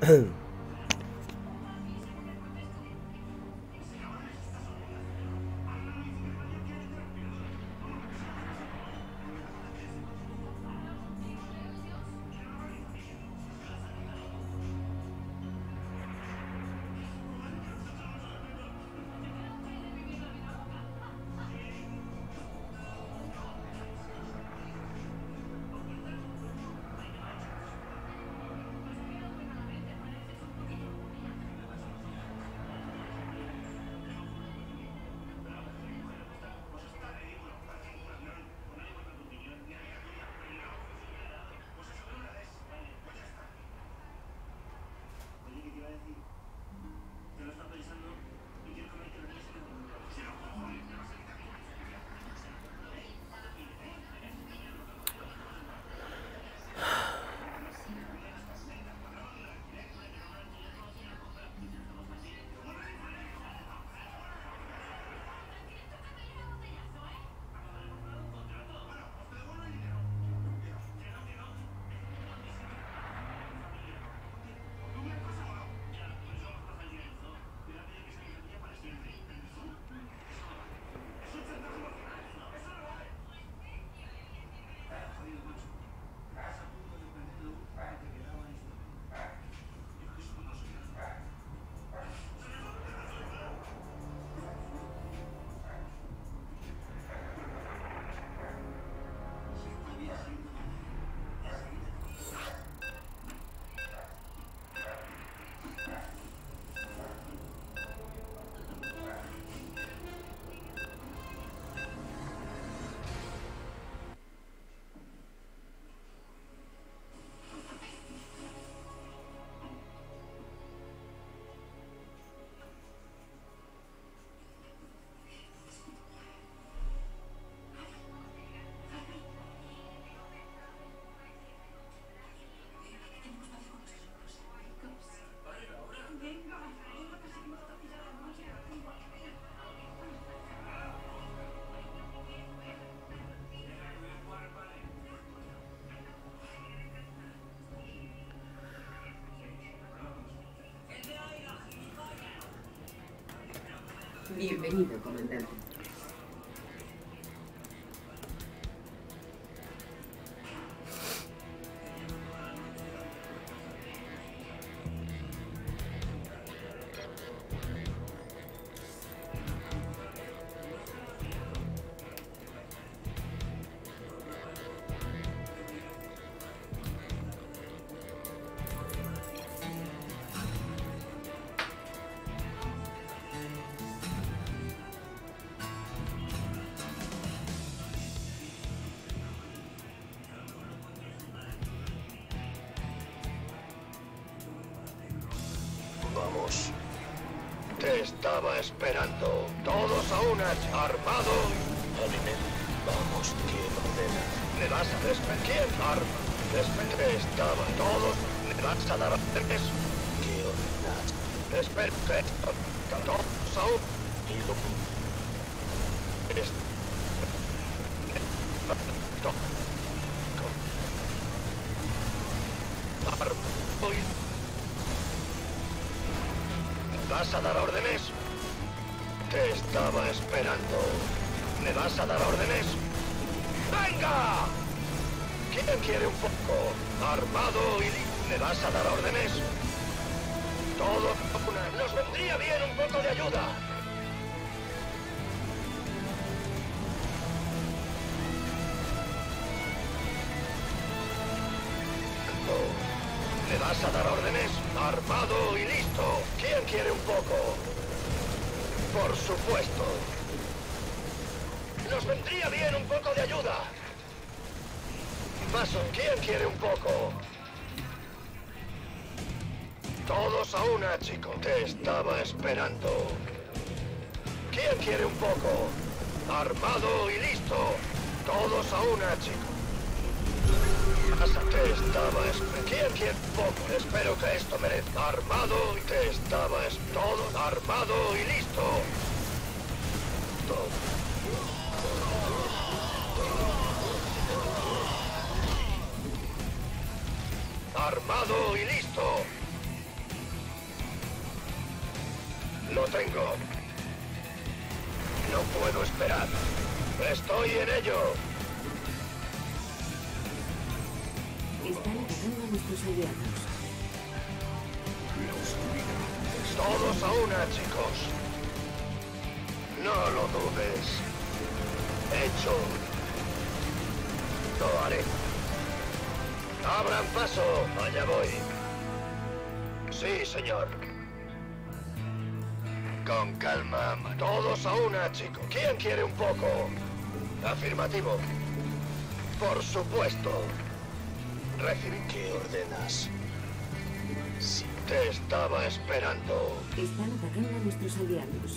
Bienvenido, comandante. Vamos. Te estaba esperando. Todos a una, armado. Anime. Vamos, ¿quién ordena? ¿Le vas a despedir? ¿Quién arma? Te estaba todos. ¿Le vas a dar órdenes? ¿Qué ordenas? Desperté. Todos a una. Y lo... ¿Vas a dar órdenes? Te estaba esperando. ¿Me vas a dar órdenes? ¡Venga! ¿Quién quiere un poco? Armado y... ¿Me vas a dar órdenes? Todo... Nos vendría bien un poco de ayuda. ¿Me vas a dar órdenes? Armado y listo. ¿Quién quiere un poco? Por supuesto. Nos vendría bien un poco de ayuda. Paso, ¿quién quiere un poco? Todos a una, chico. Te estaba esperando. ¿Quién quiere un poco? Armado y listo. Todos a una, chico. Te estaba esperando. ¿Quién quiere un poco? Espero que esto merezca. Armado y te estaba todo armado y listo. Todo. Armado y listo. Lo tengo. No puedo esperar. Estoy en ello. Están atacando a nuestros aliados. Todos a una, chicos. No lo dudes. Hecho. Lo haré. Abran paso. Allá voy. Sí, señor. Con calma. Todos a una, chicos. ¿Quién quiere un poco? Afirmativo. Por supuesto. Recibí. ¿Qué ordenas? Sí. Te estaba esperando. Están atacando a nuestros aliados.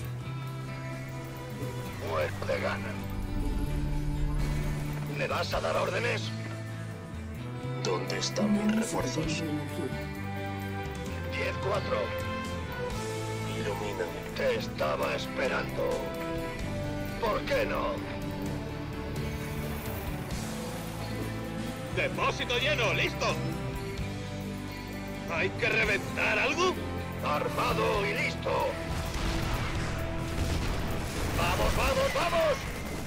Muerto de gana. ¿Me vas a dar órdenes? ¿Dónde están mis refuerzos? 10-4. Ilumina. Te estaba esperando. ¿Por qué no? ¡Depósito lleno! ¡Listo! ¿Hay que reventar algo? Armado y listo. ¡Vamos, vamos, vamos!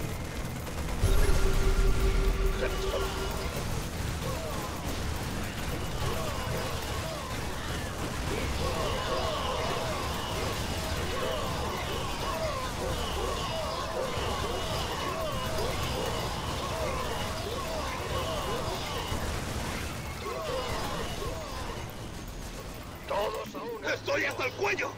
Todos a una. ¡Estoy hasta el cuello!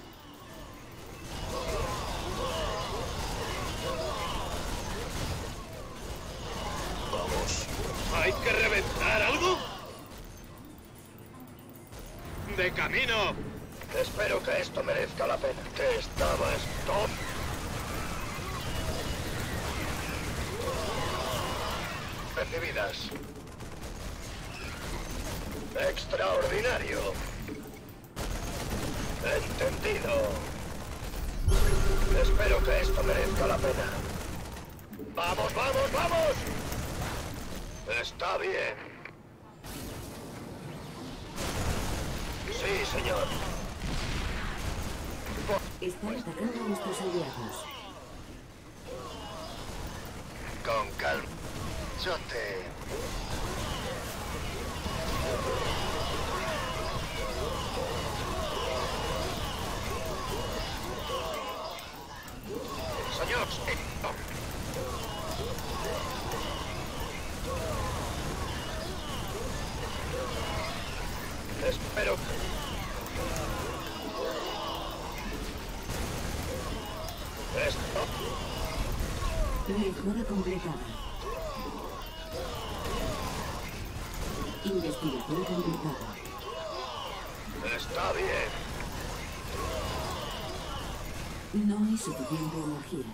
Vamos. ¿Hay que reventar algo? ¡De camino! Espero que esto merezca la pena. Te estaba stop. Recibidas. Extraordinario. Entendido. Espero que esto merezca la pena. ¡Vamos, vamos, vamos! Está bien. Sí, señor. Están atacando a nuestros aliados. Con calma. Yo te... Señor, sí. Espero... Esto... Mejora completada. Investigación completada. Está bien. No hay suficiente energía.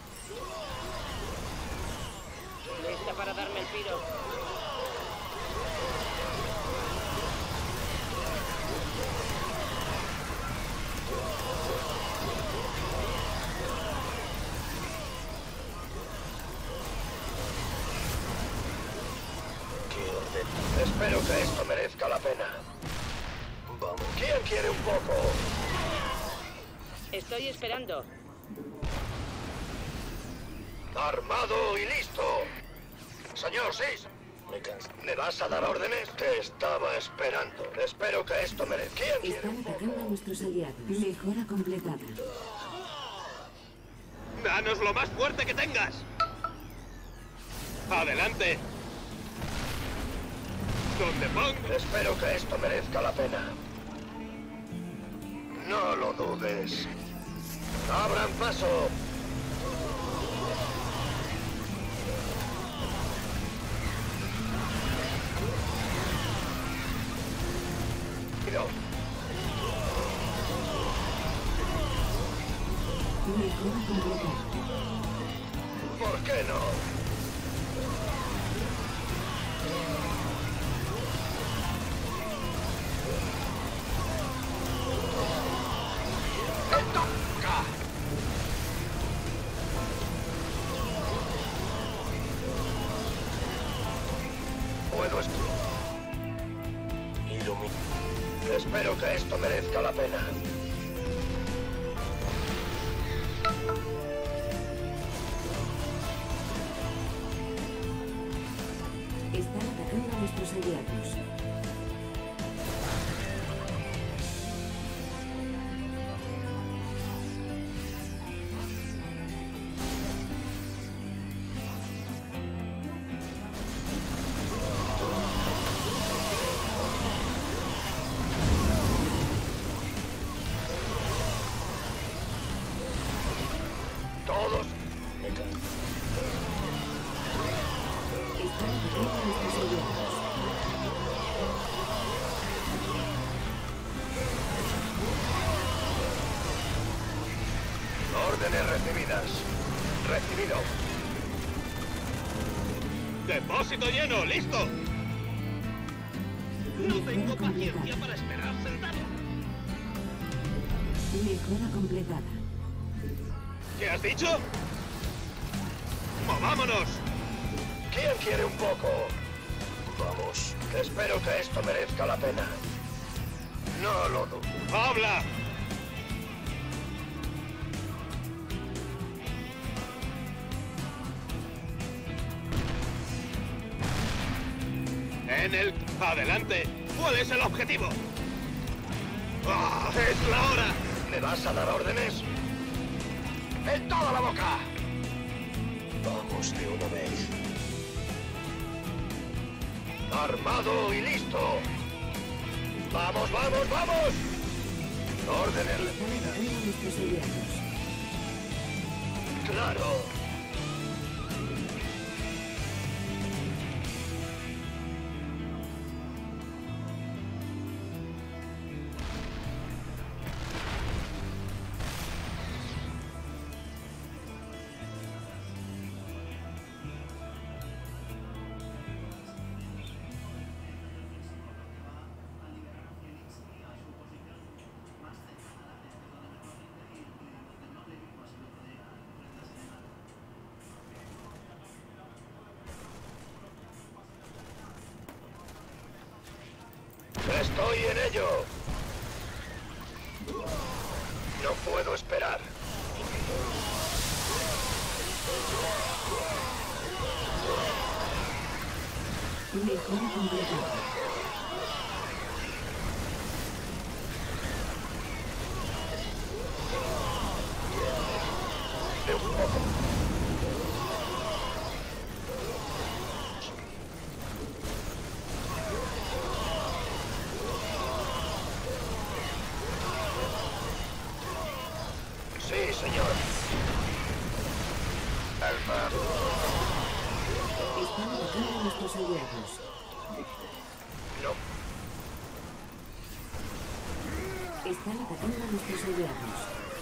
Lista para darme el tiro. ¿Qué orden? Espero que esto merezca la pena. Vamos. ¿Quién quiere un poco? Estoy esperando. Armado y listo. Señor, sí. ¿Me vas a dar órdenes? Te estaba esperando. Espero que esto merezca. ¿Quién quiere Están un atacando a poco? nuestros aliados. Mejora completada. ¡Danos lo más fuerte que tengas! ¡Adelante! ¿Dónde pongo? Espero que esto merezca la pena. No lo dudes. ¡Abran paso! No. Mejora completada. ¿Por qué no? ¡Me toca! Puedo Espero que esto merezca la pena. nuestros aliados. Todos. Están atacando a nuestros aliados. Órdenes recibidas. Recibido. ¡Depósito lleno! ¡Listo! No Mejora tengo paciencia completada. para esperar sentado. Mejora completada. ¿Qué has dicho? ¡Movámonos! ¿Quién quiere un poco? Vamos. Espero que esto merezca la pena. No lo dudo. ¡Habla! En el... ¡Adelante! ¿Cuál es el objetivo? ¡Ah! ¡Es la hora! ¿Me vas a dar órdenes? ¡En toda la boca! Vamos de una vez. Armado y listo. ¡Vamos, vamos, vamos! Órdenes Están recibidas. atacando a nuestros aliados. Claro. Estoy en ello. No puedo esperar. Mejora completada. De un poco. Sí, señor. Alfa. Están atacando a nuestros aliados. No. Están atacando a nuestros aliados.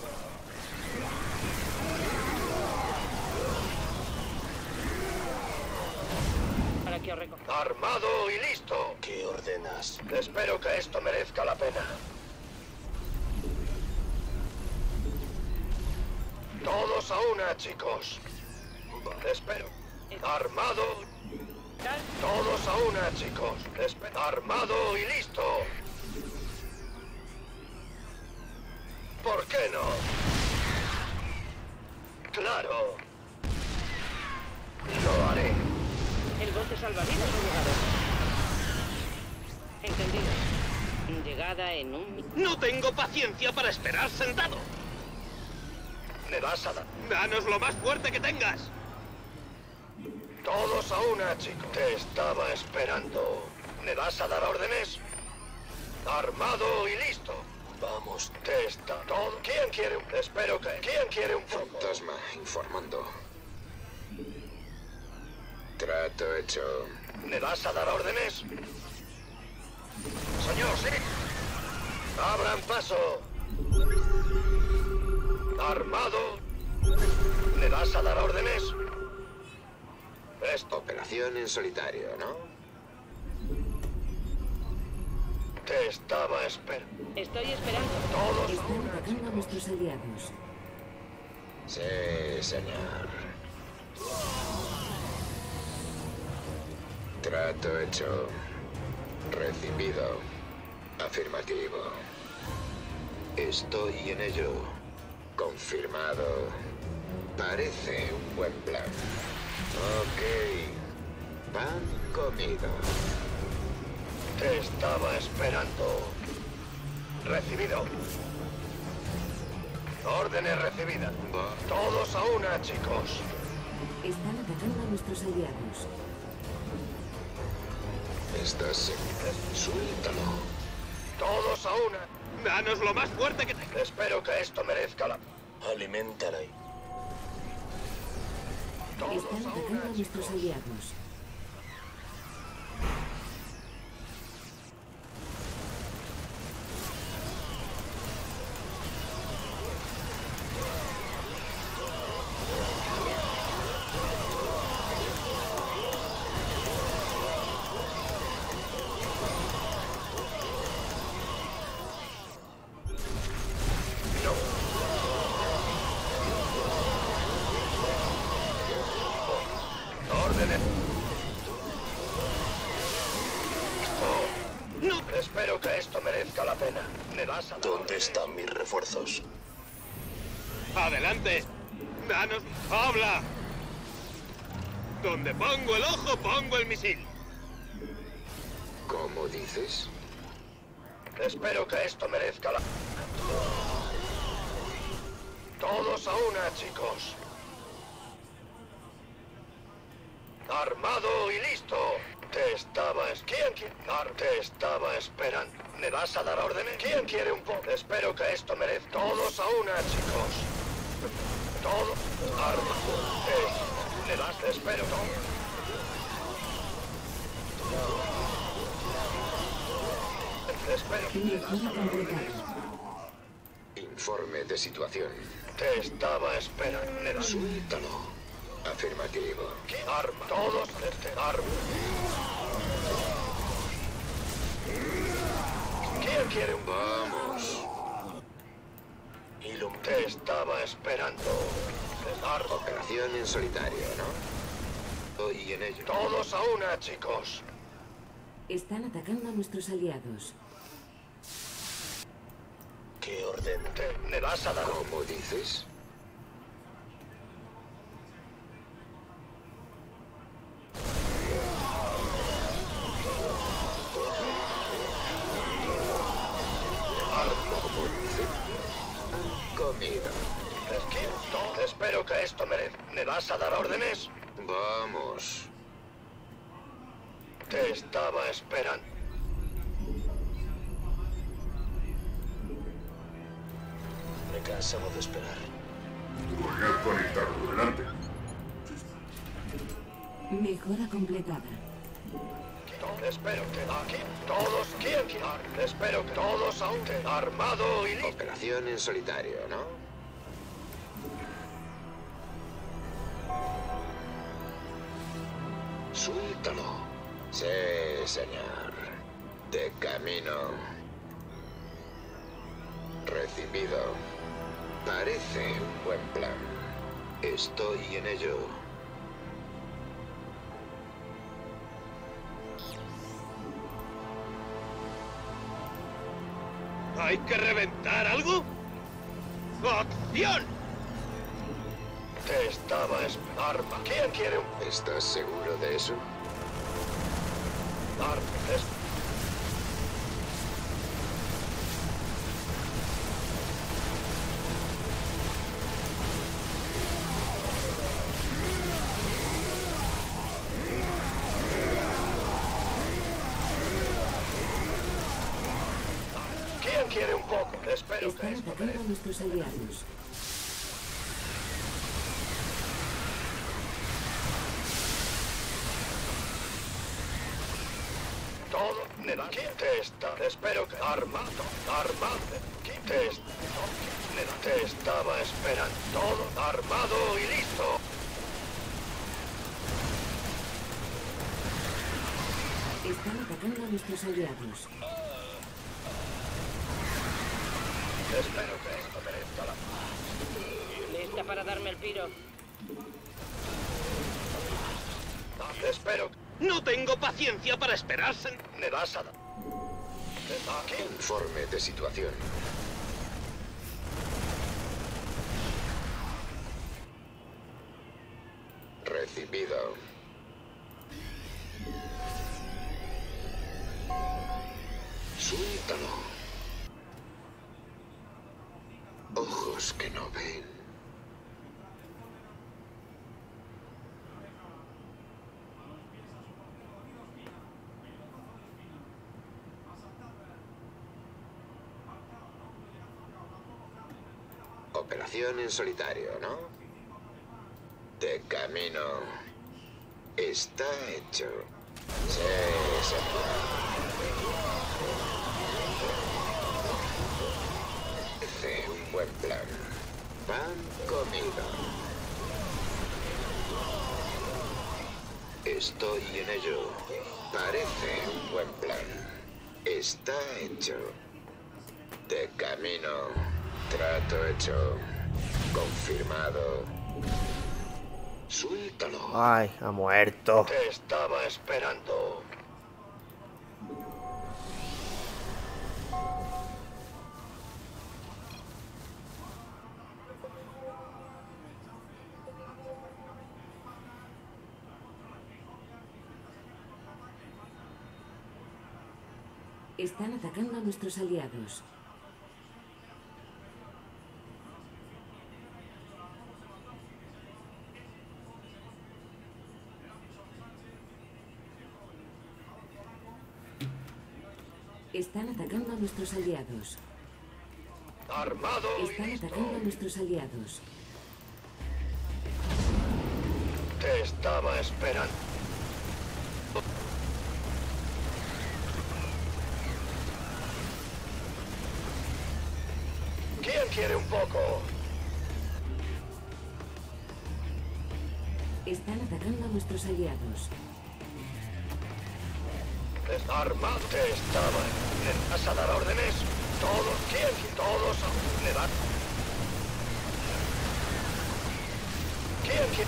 Para que os recoja. Armado y listo. ¿Qué ordenas? Espero que esto merezca la pena. Todos a una, chicos. Espero. Armado. ¿Tal? Todos a una, chicos. Armado y listo. ¿Por qué no? Claro. Lo haré. El bote salvavidas ha llegado. Entendido. Llegada en un... ¡No tengo paciencia para esperar sentado! ¿Me vas a dar? ¡Danos lo más fuerte que tengas! Todos a una, chicos. Te estaba esperando. ¿Me vas a dar órdenes? Armado y listo. Vamos, te está todo. ¿Quién quiere un... Espero que... ¿Quién quiere un poco? Fantasma informando. Trato hecho. ¿Me vas a dar órdenes? Señor, sí. Abran paso. Armado. ¿Me vas a dar órdenes? Esto. Operación en solitario, ¿no? Te estaba esperando. Estoy esperando. Todos a Están una, atacando a nuestros aliados. Sí, señor. Trato hecho. Recibido. Afirmativo. Estoy en ello. Confirmado. Parece un buen plan. Ok. Pan comido. Te estaba esperando. Recibido. Órdenes recibidas. Todos a una, chicos. Están atacando a nuestros aliados. Estás seguro. Suéltalo. Todos a una. ¡Danos lo más fuerte que te... Espero que esto merezca la... Aliméntala. Todos Están a atacando una, a nuestros chicos. aliados. Órdenes. ¡No! Espero que esto merezca la pena. ¿Me vas a dar ¿Dónde órdenes? están mis refuerzos? ¡Adelante! ¡Danos... ¡Habla! Donde pongo el ojo, pongo el misil. ¿Cómo dices? Espero que esto merezca la... Todos a una, chicos. Armado y listo. Te estaba... Te estaba esperando. ¿Me vas a dar órdenes? ¿Quién quiere un poco? Espero que esto merezca... Todos a una, chicos. Todo. Armado. ¿Me das? Espero. Espero. Mejora completada. Informe de situación. Te estaba esperando. ¿Me das? Suéltalo. Afirmativo. ¿Qué arma? Todos este arma. ¿Quién quiere un... Vamos. Te estaba esperando. El arma. Operación en solitario, ¿no? Estoy en ello. Todos a una, chicos. Están atacando a nuestros aliados. ¿Qué orden? ¿Me vas a dar? ¿Cómo dices? ¿Cómo dices? Comido. Espero que esto ¿Me vas a dar órdenes? Vamos. Te estaba esperando. Me he cansado de esperar. Tutorial conectado. Delante. Mejora completada. Espero que aquí todos quieren. Espero que todos aún armado y listo. Operación en solitario, ¿no? Suéltalo. Sí, señor. De camino. Recibido. Parece un buen plan. Estoy en ello. ¿Hay que reventar algo? ¡Acción! Te estaba arma. ¿Quién quiere un ¿Estás seguro de eso? arma? ¿Quién quiere un poco? Espero que Están esto atacando a nuestros aliados. todo me da. ¿Quién te está? Espero que armado. ¿Quién te está? Te estaba esperando. Todo armado y listo. Están atacando a nuestros aliados. Espero que esto merezca la... ¿Lista para darme el piro? Espero que No tengo paciencia para esperarse. me vas a dar. ¿Quién? Informe de situación. Recibido. Suéltalo. Ojos que no ven. Operación en solitario, ¿no? De camino. Está hecho. Sí, señor. Parece un buen plan. Pan comido. Estoy en ello. Parece un buen plan. Está hecho. De camino. Trato hecho. Confirmado. Suéltalo. Ay, ha muerto. Te estaba esperando. Están atacando a nuestros aliados. Están atacando a nuestros aliados. Armado y Están listo. atacando a nuestros aliados. Te estaba esperando. ¿Quién quiere un poco? Están atacando a nuestros aliados. Armado. Te estaba. ¿Le vas a dar órdenes? Todos. ¿Quién? Todos. ¿Le dan? ¿Quién quiere?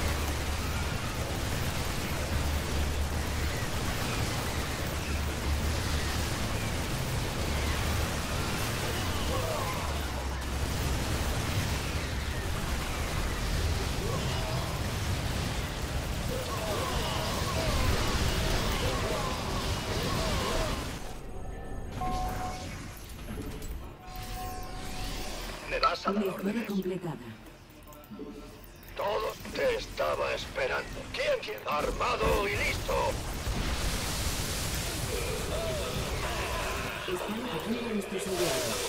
¿Le vas a dar Mejora órdenes? completada. Todos te estaba esperando. ¿Quién quiere? Armado y listo. Están atacando a nuestros aliados.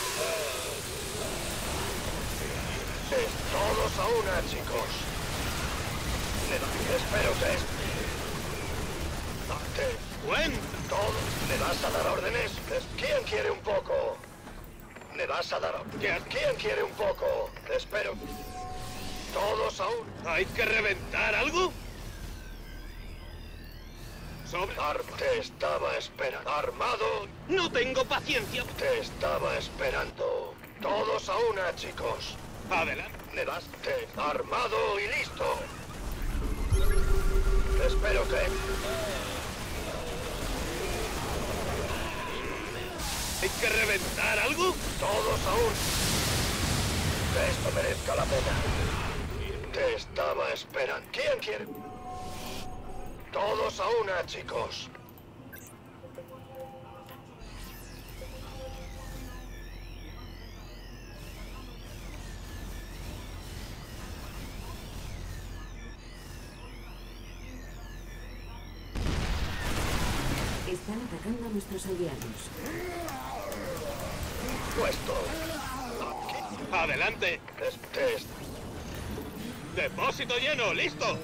Todos a una, chicos. Espero que es... ¡Buen! Todos. ¿Le vas a dar órdenes? ¿Quién quiere un poco? ¿Le vas a dar órdenes? ¿Quién quiere un poco? Espero. Todos a un... ¿Hay que reventar algo? Sobre... Te estaba esperando. Armado. No tengo paciencia. Te estaba esperando. Todos a una, chicos. Adelante. Le das armado y listo. Espero que... ¿Hay que reventar algo? Todos aún. Que esto merezca la pena. Te estaba esperando. ¿Quién quiere? Todos a una, chicos. Están atacando a nuestros aliados. Puesto. Adelante. Depósito lleno, listo.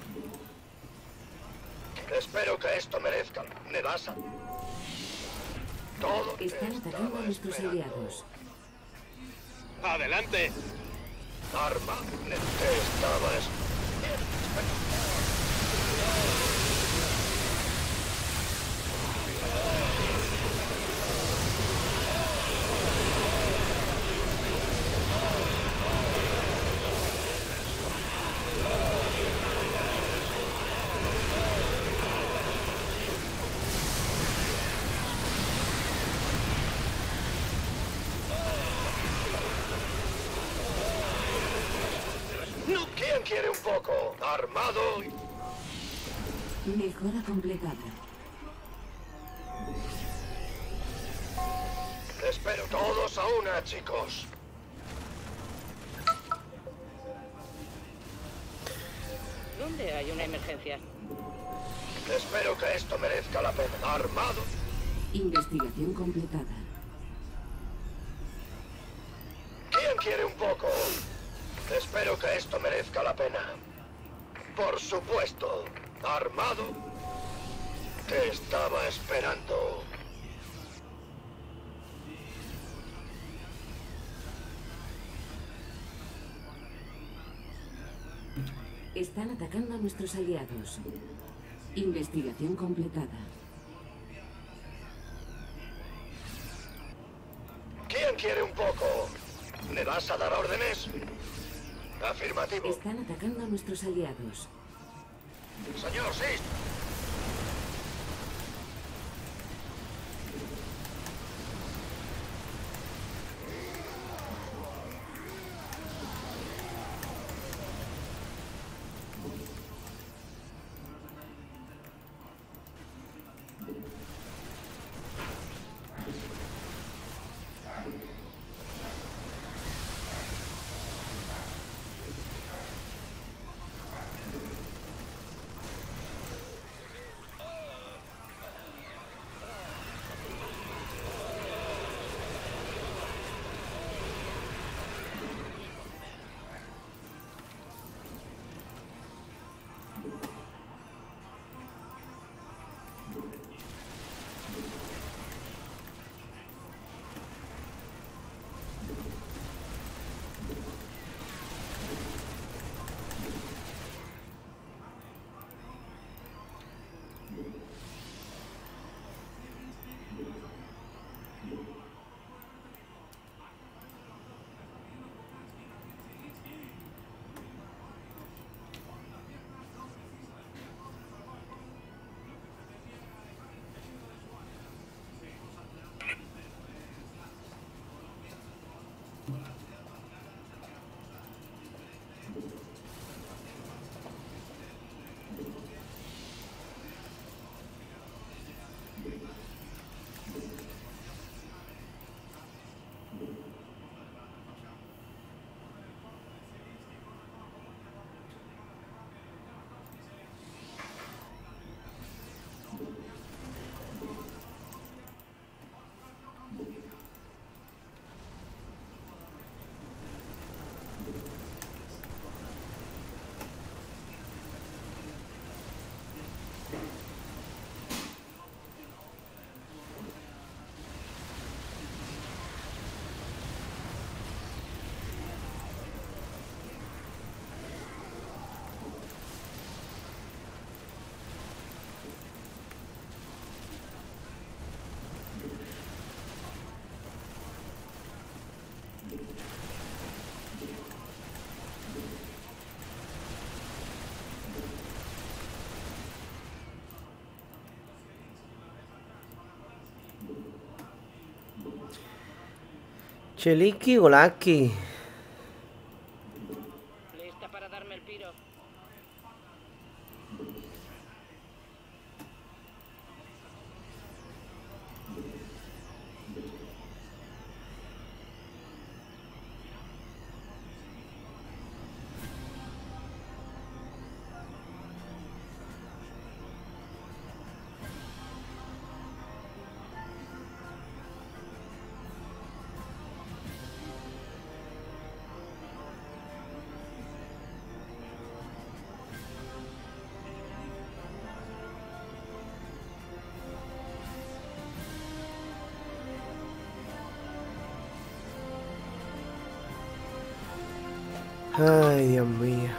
Espero que esto merezca. ¿Me vas a...? Todo. Están atacando a nuestros aliados. Adelante. Arma. Te estaba... ¿Quién quiere un poco? Armado. Mejora completada. una, chicos. ¿Dónde hay una emergencia? Espero que esto merezca la pena. Armado. Investigación completada. ¿Quién quiere un poco? Espero que esto merezca la pena. Por supuesto. Armado. Te estaba esperando. Están atacando a nuestros aliados. Investigación completada. ¿Quién quiere un poco? ¿Me vas a dar órdenes? Afirmativo. Están atacando a nuestros aliados. Señor, sí. Cheliki Golaki. ¿Lista para darme el piro? Ay, Dios mío.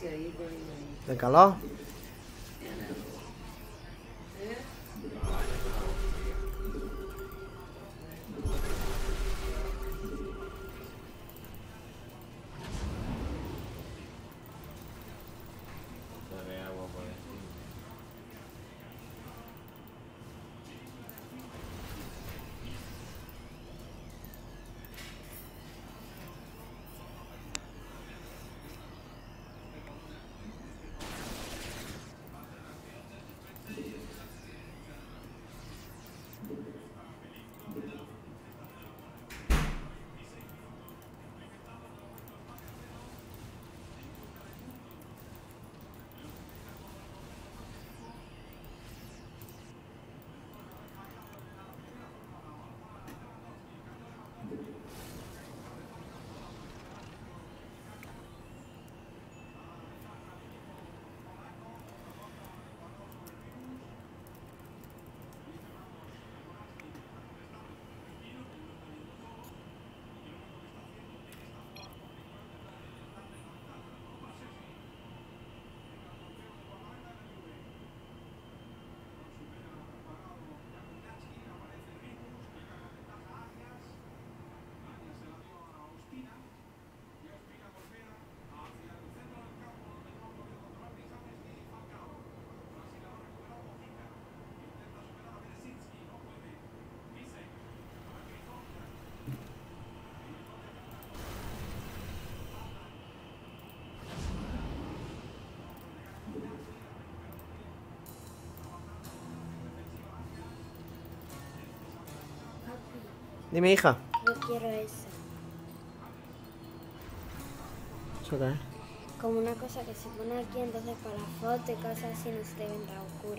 ¿De calor? Dime, hija. Yo quiero eso. ¿Eso qué es? Como una cosa que se pone aquí, entonces para la foto y cosas así no se te ven la oscura.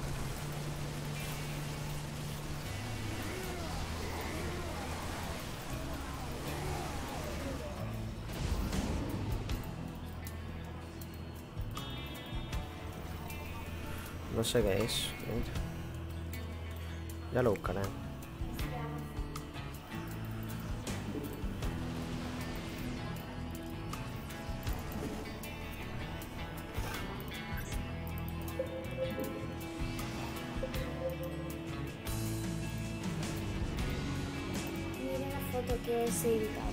No sé qué es. Ya lo buscaré. Mira la foto que he editado.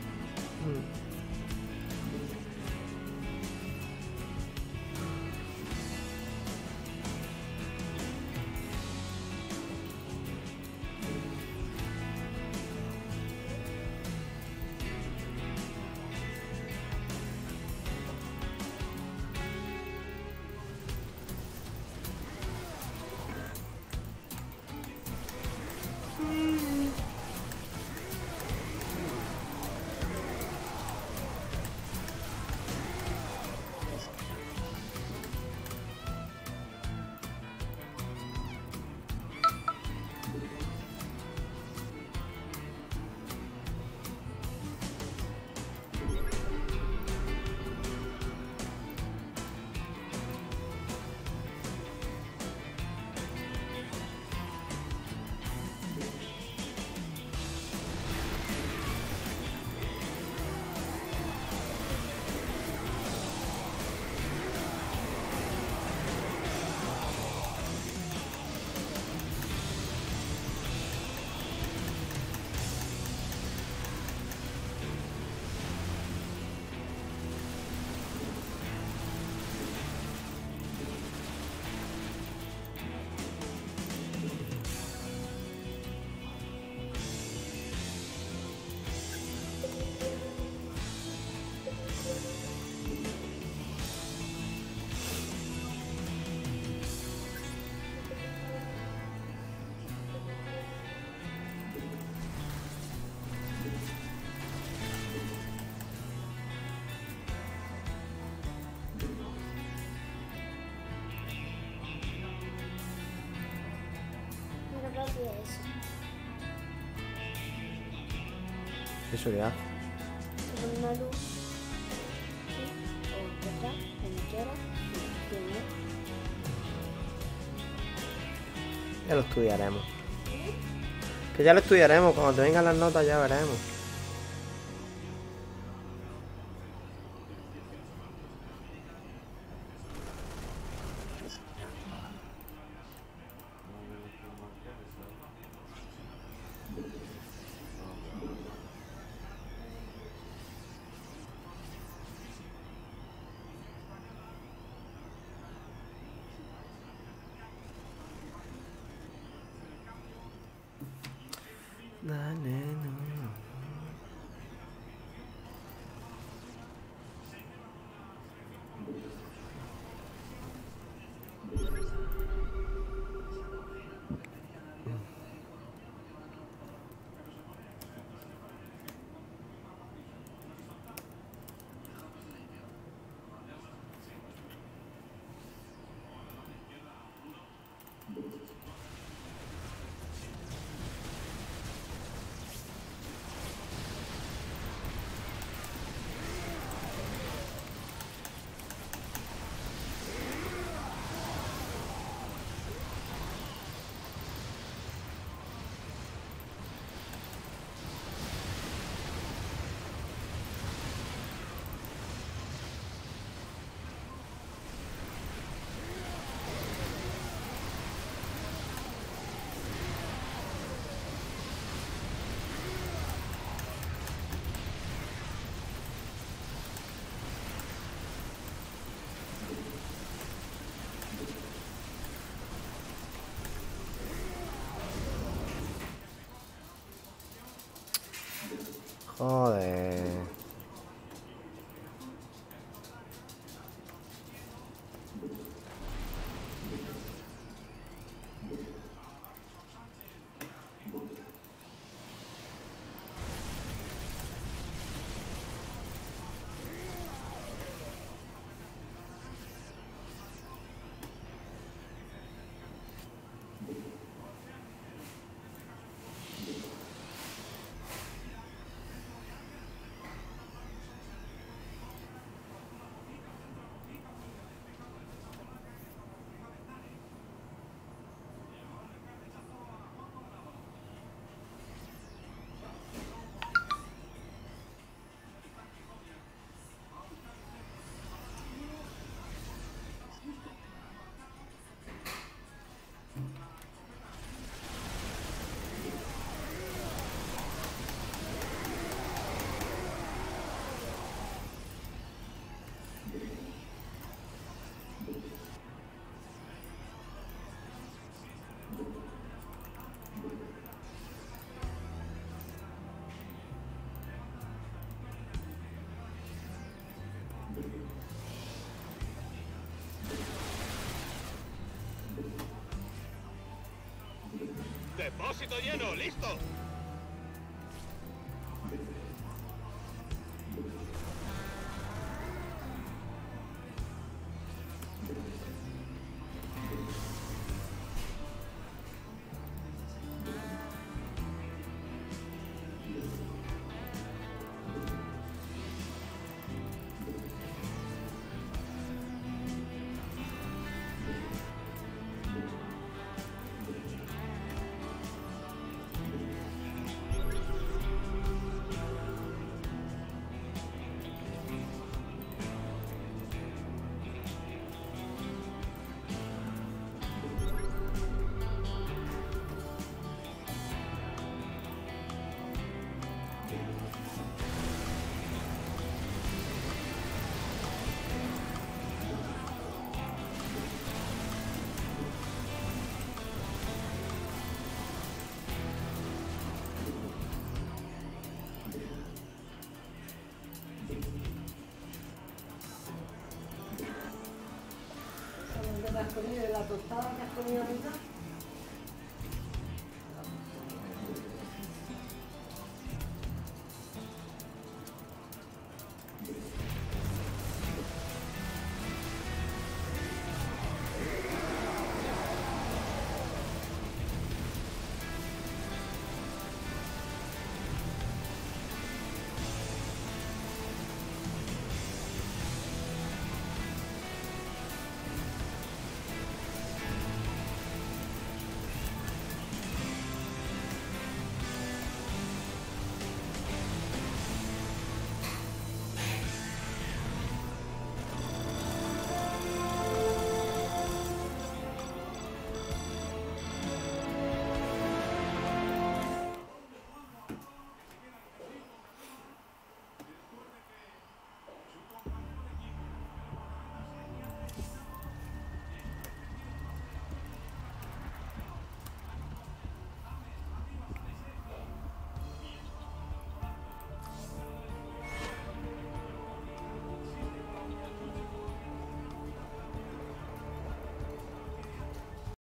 ¿Qué seguridad? Con una luz o detrás, donde quiera, Ya lo estudiaremos. Que ya lo estudiaremos, cuando te vengan las notas ya veremos. Dale, no. Joder. ¡Depósito lleno! ¡Listo! ¿Has comido la tostada que has comido ahorita?